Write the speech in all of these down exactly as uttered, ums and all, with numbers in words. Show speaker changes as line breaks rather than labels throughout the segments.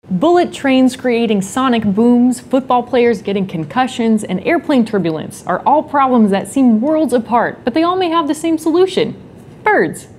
Bullet trains creating sonic booms, football players getting concussions, and airplane turbulence are all problems that seem worlds apart, but they all may have the same solution: birds.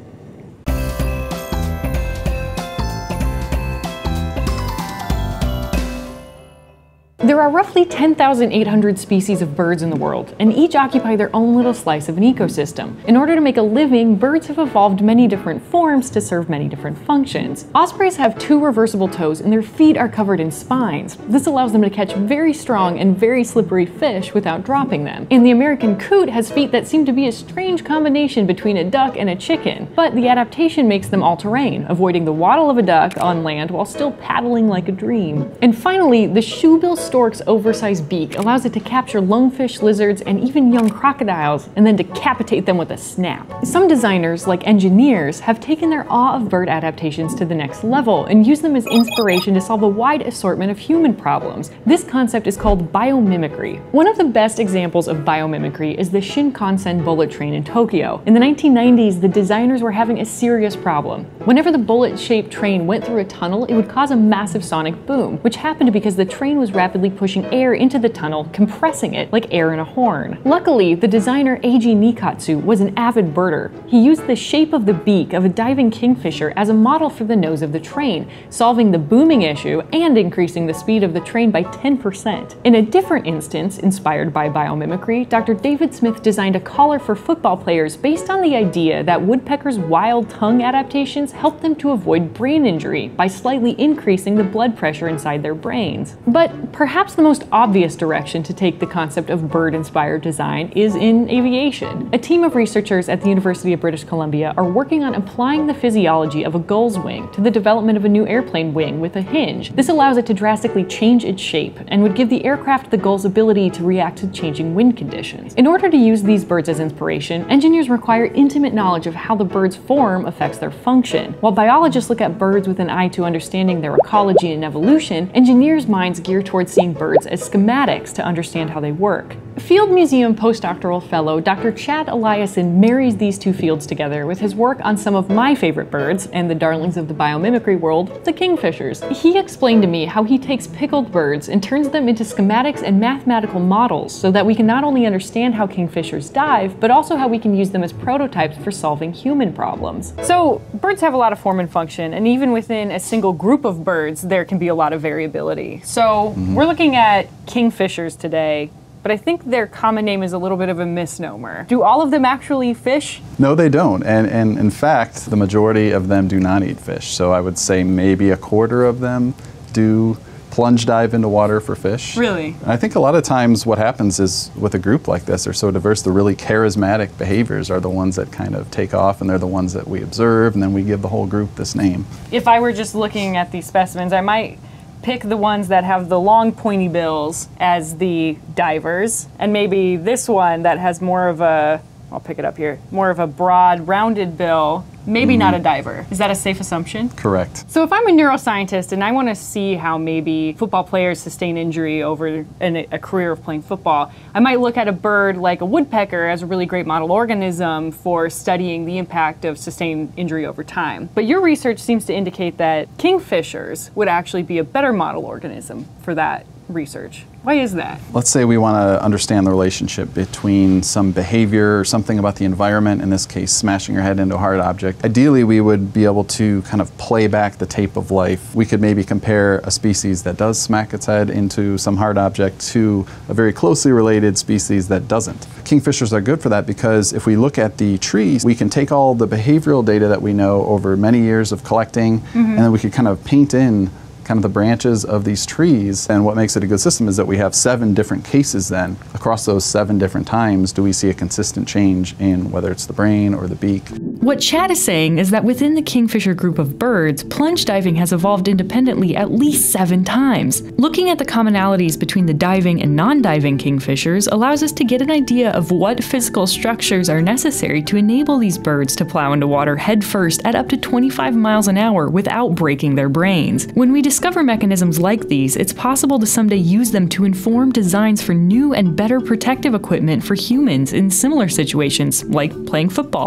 There are roughly ten thousand eight hundred species of birds in the world, and each occupy their own little slice of an ecosystem. In order to make a living, birds have evolved many different forms to serve many different functions. Ospreys have two reversible toes and their feet are covered in spines. This allows them to catch very strong and very slippery fish without dropping them. And the American coot has feet that seem to be a strange combination between a duck and a chicken, but the adaptation makes them all-terrain, avoiding the waddle of a duck on land while still paddling like a dream. And finally, the shoebill stork's oversized beak allows it to capture lungfish, lizards, and even young crocodiles, and then decapitate them with a snap. Some designers, like engineers, have taken their awe of bird adaptations to the next level and used them as inspiration to solve a wide assortment of human problems. This concept is called biomimicry. One of the best examples of biomimicry is the Shinkansen bullet train in Tokyo. In the nineteen nineties, the designers were having a serious problem. Whenever the bullet-shaped train went through a tunnel, it would cause a massive sonic boom, which happened because the train was rapidly pushing air into the tunnel, compressing it like air in a horn. Luckily, the designer Eiji Nikatsu was an avid birder. He used the shape of the beak of a diving kingfisher as a model for the nose of the train, solving the booming issue and increasing the speed of the train by ten percent. In a different instance, inspired by biomimicry, Doctor David Smith designed a collar for football players based on the idea that woodpeckers' wild tongue adaptations help them to avoid brain injury by slightly increasing the blood pressure inside their brains. But perhaps the most obvious direction to take the concept of bird-inspired design is in aviation. A team of researchers at the University of British Columbia are working on applying the physiology of a gull's wing to the development of a new airplane wing with a hinge. This allows it to drastically change its shape and would give the aircraft the gull's ability to react to changing wind conditions. In order to use these birds as inspiration, engineers require intimate knowledge of how the bird's form affects their function. While biologists look at birds with an eye to understanding their ecology and evolution, engineers' minds gear towards seeing birds as schematics to understand how they work. Field Museum postdoctoral fellow Doctor Chad Eliason marries these two fields together with his work on some of my favorite birds and the darlings of the biomimicry world, the kingfishers. He explained to me how he takes pickled birds and turns them into schematics and mathematical models so that we can not only understand how kingfishers dive, but also how we can use them as prototypes for solving human problems. So birds have a lot of form and function, and even within a single group of birds, there can be a lot of variability. So mm-hmm. we're looking at kingfishers today, but I think their common name is a little bit of a misnomer. Do all of them actually fish?
No, they don't. And, and in fact, the majority of them do not eat fish. So I would say maybe a quarter of them do plunge dive into water for fish.
Really?
And I think a lot of times what happens is with a group like this, they're so diverse, the really charismatic behaviors are the ones that kind of take off, and they're the ones that we observe, and then we give the whole group this name.
If I were just looking at these specimens, I might pick the ones that have the long pointy bills as the divers, and maybe this one that has more of a, I'll pick it up here, more of a broad rounded bill, maybe mm-hmm. not a diver. Is that a safe assumption?
Correct.
So if I'm a neuroscientist and I want to see how maybe football players sustain injury over an, a career of playing football, I might look at a bird like a woodpecker as a really great model organism for studying the impact of sustained injury over time. But your research seems to indicate that kingfishers would actually be a better model organism for that research. Why is that?
Let's say we want to understand the relationship between some behavior or something about the environment, in this case smashing your head into a hard object. Ideally, we would be able to kind of play back the tape of life. We could maybe compare a species that does smack its head into some hard object to a very closely related species that doesn't. Kingfishers are good for that because if we look at the trees, we can take all the behavioral data that we know over many years of collecting, mm-hmm. and then we could kind of paint in kind of the branches of these trees. And what makes it a good system is that we have seven different cases then. Across those seven different times, do we see a consistent change in whether it's the brain or the beak?
What Chad is saying is that within the kingfisher group of birds, plunge diving has evolved independently at least seven times. Looking at the commonalities between the diving and non-diving kingfishers allows us to get an idea of what physical structures are necessary to enable these birds to plow into water headfirst at up to twenty-five miles an hour without breaking their brains. When we discover mechanisms like these, it's possible to someday use them to inform designs for new and better protective equipment for humans in similar situations, like playing football.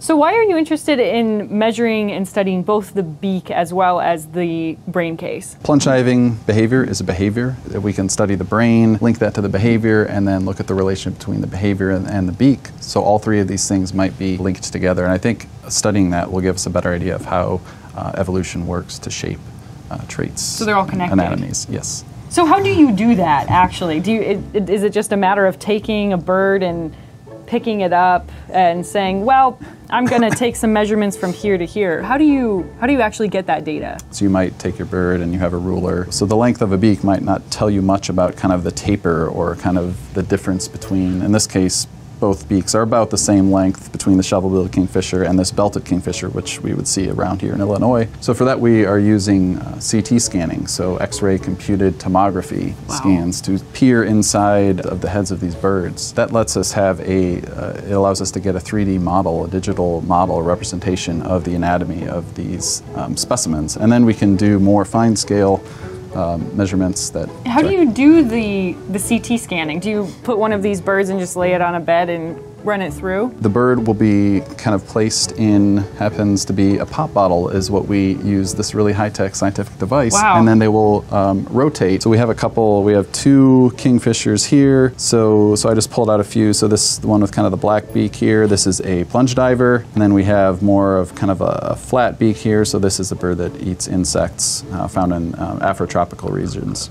So why are you interested in measuring and studying both the beak as well as the brain case?
Plunge diving behavior is a behavior. We can study the brain, link that to the behavior, and then look at the relationship between the behavior and, and the beak. So all three of these things might be linked together. And I think studying that will give us a better idea of how uh, evolution works to shape uh, traits.
So they're all connected.
Anatomies, yes.
So how do you do that, actually? Do you, it, it, is it just a matter of taking a bird and picking it up and saying, well, I'm going to take some measurements from here to here? How do you how do you actually get that data?
So you might take your bird and you have a ruler. So the length of a beak might not tell you much about kind of the taper or kind of the difference between, in this case, both beaks are about the same length between the shovel-billed kingfisher and this belted kingfisher, which we would see around here in Illinois. So for that, we are using uh, C T scanning, so X-ray computed tomography wow. scans to peer inside of the heads of these birds. That lets us have a, uh, it allows us to get a three D model, a digital model, a representation of the anatomy of these um, specimens. And then we can do more fine-scale Um, measurements that...
How do you do the, the C T scanning? Do you put one of these birds and just lay it on a bed and run it through?
The bird will be kind of placed in, happens to be a pop bottle is what we use, this really high-tech scientific device.
Wow.
And then they will um, rotate. So we have a couple, we have two kingfishers here. So, so I just pulled out a few. So this is the one with kind of the black beak here. This is a plunge diver. And then we have more of kind of a, a flat beak here. So this is a bird that eats insects uh, found in um, Afrotropical regions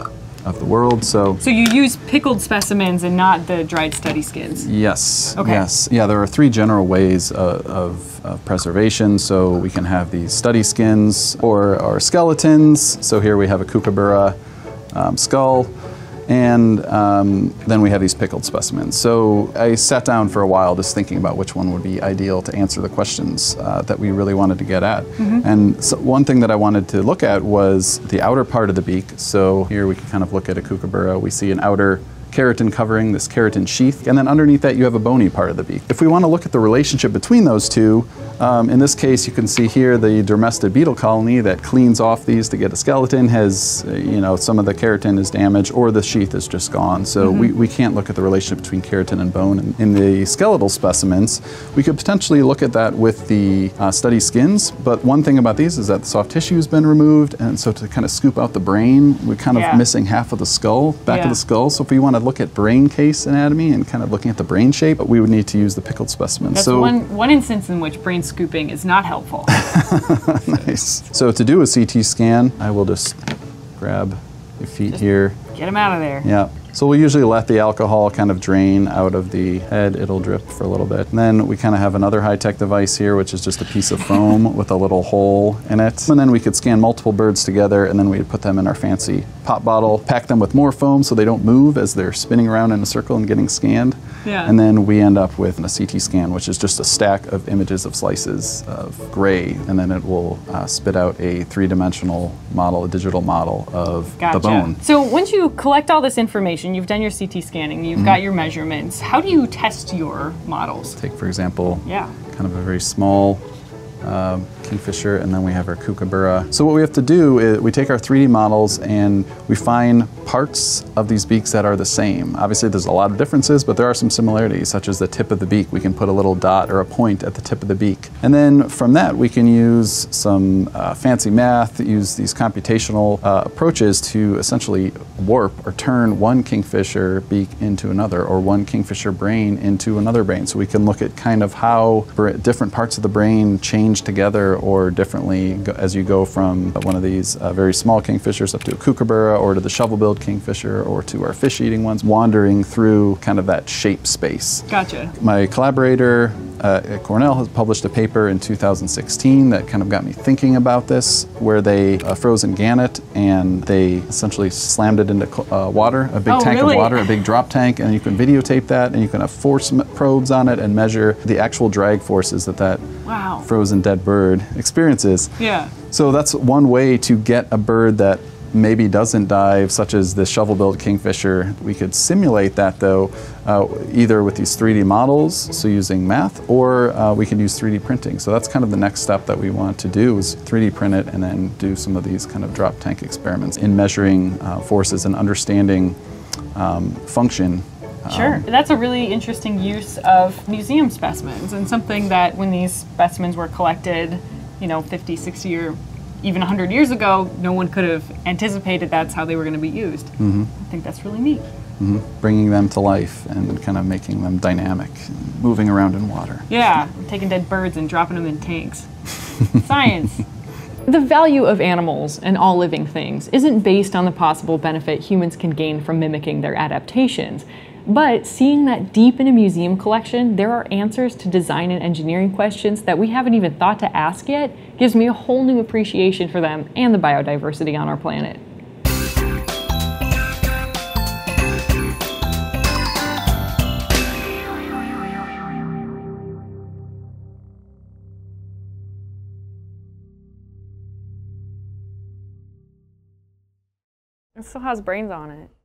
of the world. So
So you use pickled specimens and not the dried study skins?
Yes.
Okay.
Yes. Yeah, there are three general ways of, of, of preservation. So we can have these study skins or, or skeletons. So here we have a kookaburra um, skull. And um, then we have these pickled specimens. So I sat down for a while just thinking about which one would be ideal to answer the questions uh, that we really wanted to get at. Mm-hmm. And so one thing that I wanted to look at was the outer part of the beak. So here we can kind of look at a kookaburra. We see an outer keratin covering, this keratin sheath, and then underneath that you have a bony part of the beak. If we want to look at the relationship between those two, um, in this case you can see here the dermestid beetle colony that cleans off these to get a skeleton has, uh, you know, some of the keratin is damaged or the sheath is just gone. So mm-hmm. we, we can't look at the relationship between keratin and bone. And in the skeletal specimens, we could potentially look at that with the uh, study skins, but one thing about these is that the soft tissue has been removed, and so to kind of scoop out the brain, we're kind of
yeah.
missing half of the skull, back
yeah.
of the skull. So if we want to look at brain case anatomy and kind of looking at the brain shape, we would need to use the pickled specimen.
That's
so,
one, one instance in which brain scooping is not helpful.
Nice. So to do a C T scan, I will just grab your feet
just
here.
Get them out of there.
Yeah. So we'll usually let the alcohol kind of drain out of the head. It'll drip for a little bit. And then we kind of have another high-tech device here, which is just a piece of foam with a little hole in it. And then we could scan multiple birds together, and then we'd put them in our fancy pop bottle, pack them with more foam so they don't move as they're spinning around in a circle and getting scanned.
Yeah.
And then we end up with a C T scan, which is just a stack of images of slices of gray, and then it will uh, spit out a three-dimensional model, a digital model of
Gotcha.
the bone.
So once you collect all this information, you've done your C T scanning, you've mm-hmm. got your measurements, how do you test your models?
Take, for example,
yeah.
kind of a very small um, kingfisher, and then we have our kookaburra. So what we have to do is we take our three D models and we find parts of these beaks that are the same. Obviously there's a lot of differences, but there are some similarities, such as the tip of the beak. We can put a little dot or a point at the tip of the beak. And then from that we can use some uh, fancy math, use these computational uh, approaches to essentially warp or turn one kingfisher beak into another, or one kingfisher brain into another brain. So we can look at kind of how different parts of the brain change together or differently as you go from one of these uh, very small kingfishers up to a kookaburra, or to the shovel-billed kingfisher, or to our fish-eating ones, wandering through kind of that shape space.
Gotcha.
My collaborator uh, at Cornell has published a paper in two thousand sixteen that kind of got me thinking about this, where they uh, froze in gannet and they essentially slammed it into uh, water, a big
oh,
tank
really?
of water, a big drop tank, and you can videotape that, and you can have force probes on it and measure the actual drag forces that that
wow.
frozen dead bird experiences.
Yeah.
So that's one way to get a bird that maybe doesn't dive, such as the shovel-billed kingfisher. We could simulate that though, uh, either with these three D models, so using math, or uh, we can use three D printing. So that's kind of the next step that we want to do, is three D print it and then do some of these kind of drop tank experiments in measuring uh, forces and understanding um, function
Sure. That's a really interesting use of museum specimens, and something that when these specimens were collected, you know, fifty, sixty, or even one hundred years ago, no one could have anticipated that's how they were going to be used.
Mm-hmm.
I think that's really neat.
Mm-hmm. Bringing them to life and kind of making them dynamic, and moving around in water.
Yeah, taking dead birds and dropping them in tanks. Science. The value of animals and all living things isn't based on the possible benefit humans can gain from mimicking their adaptations. But seeing that deep in a museum collection, there are answers to design and engineering questions that we haven't even thought to ask yet gives me a whole new appreciation for them and the biodiversity on our planet. It still has brains on it.